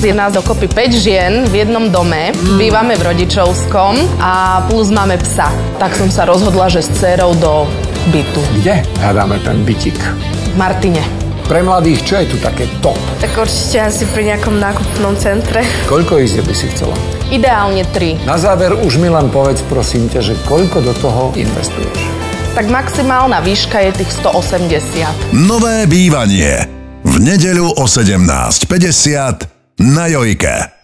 Je nás dokopy 5 žien v jednom dome. Bývame v rodičovskom a plus máme psa. Tak som sa rozhodla, že s dcerou do bytu. Kde hľadáme ten bytik? V Martine. Pre mladých, čo je tu také top? Tak určite asi pri nejakom nákupnom centre. Koľko izieb by si chcela? Ideálne 3. Na záver už mi len povedz, prosím ťa, že koľko do toho investuješ? Tak maximálna výška je tých 180. Nové bývanie. V nedeľu o 17:50 na Jojke.